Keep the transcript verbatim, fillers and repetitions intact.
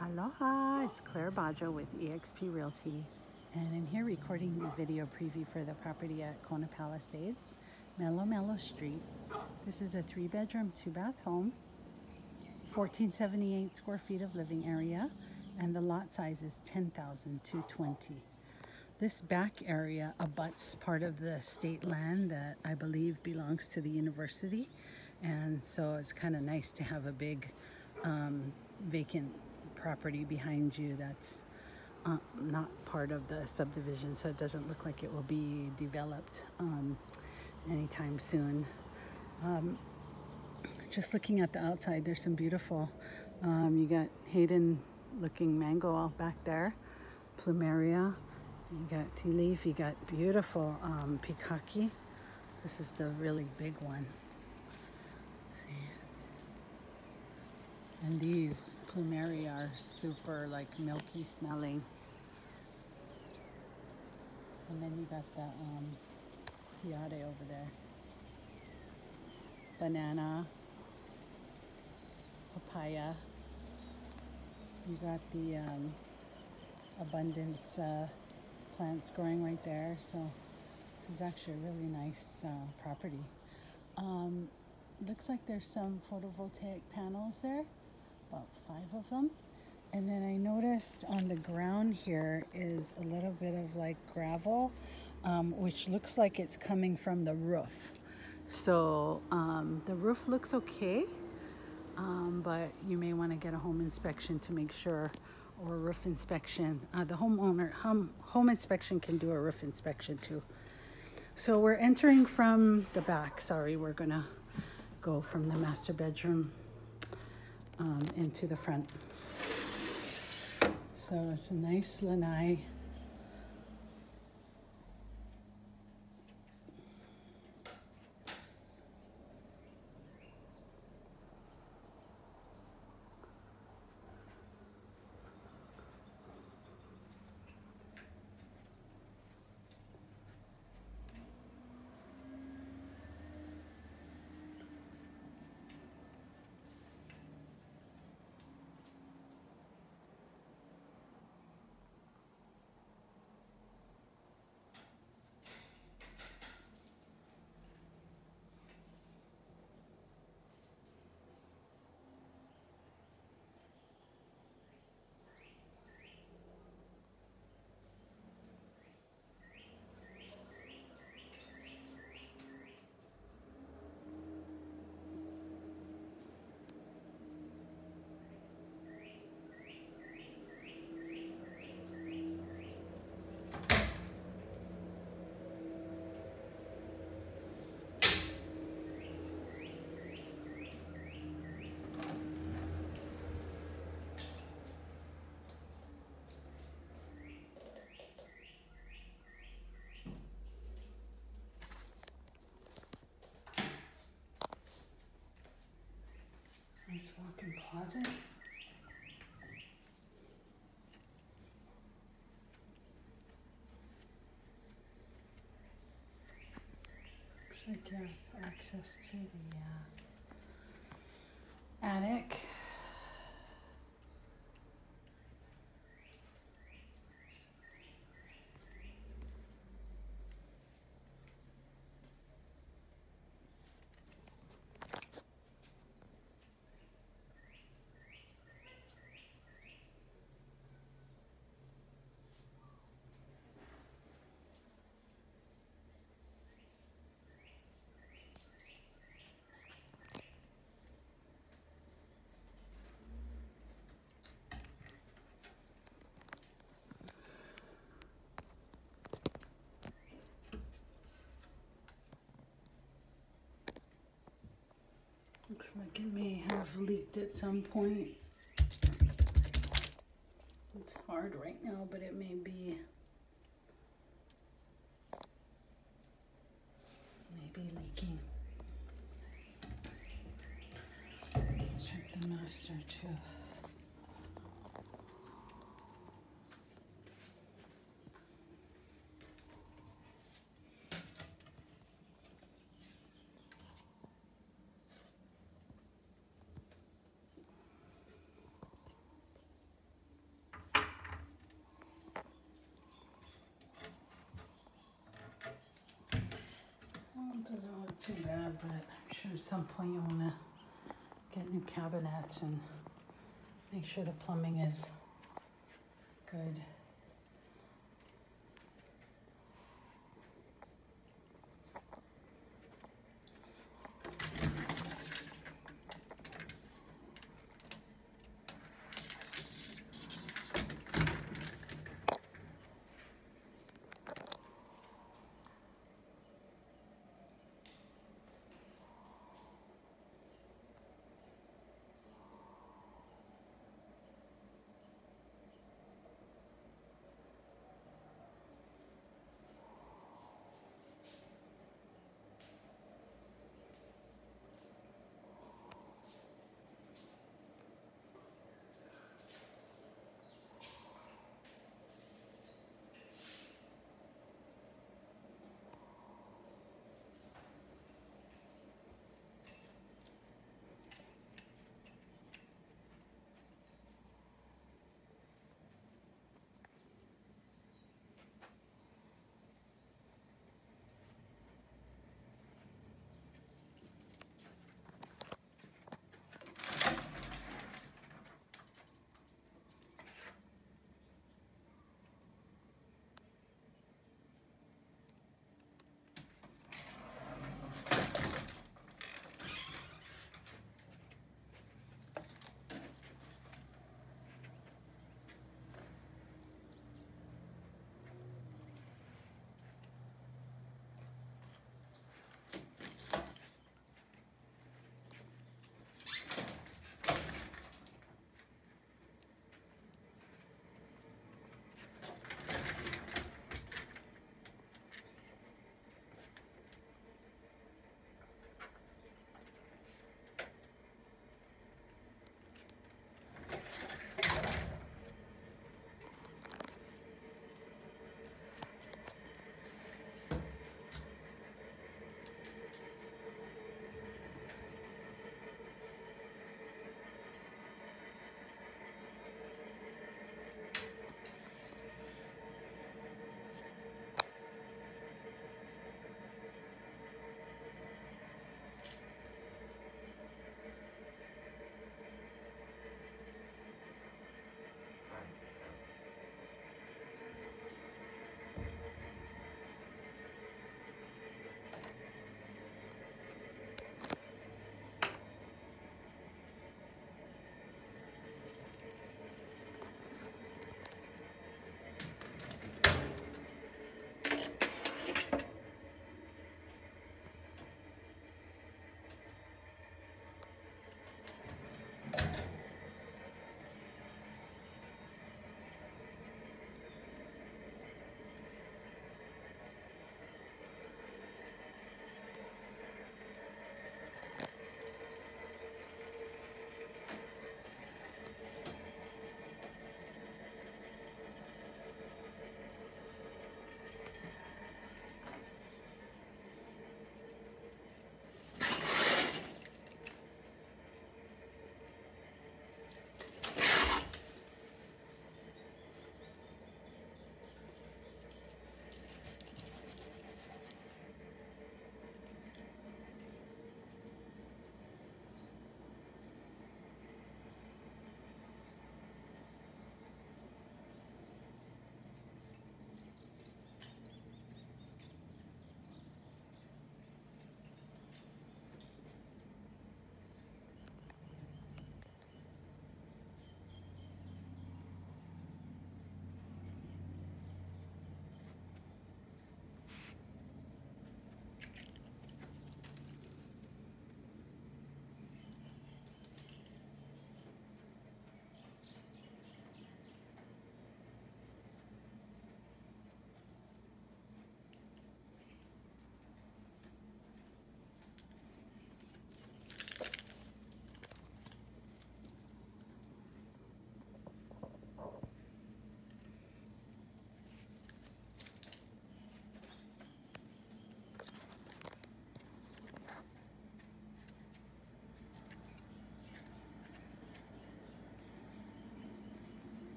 Aloha, it's Claire Bajo with E X P Realty, and I'm here recording the video preview for the property at Kona Palisades, Melo Melo Street. This is a three bedroom, two bath home, fourteen seventy-eight square feet of living area, and the lot size is ten thousand two hundred twenty. This back area abuts part of the state land that I believe belongs to the university, and so it's kind of nice to have a big um, vacant property behind you that's uh, not part of the subdivision, so it doesn't look like it will be developed um, anytime soon. Um, just looking at the outside, there's some beautiful, um, you got Hayden looking mango all back there, plumeria, you got tea leaf, you got beautiful um, pikaki. This is the really big one. See? And these plumeria are super like milky smelling. And then you got the um, tiare over there. Banana, papaya. You got the um, abundance uh, plants growing right there. So this is actually a really nice uh, property. Um, looks like there's some photovoltaic panels there. About five of them. And then I noticed on the ground here is a little bit of like gravel, um, which looks like it's coming from the roof. So um, the roof looks okay, um, but you may want to get a home inspection to make sure, or a roof inspection. Uh, the homeowner, home, home inspection can do a roof inspection too. So we're entering from the back. Sorry, we're gonna go from the master bedroom Um, into the front. So it's a nice lanai. Nice walk-in closet. Looks like you have access to the uh, attic. Looks like it may have leaked at some point. It's hard right now, but it may be maybe leaking. Check the master too. too bad, but I'm sure at some point you want to get new cabinets and make sure the plumbing is good.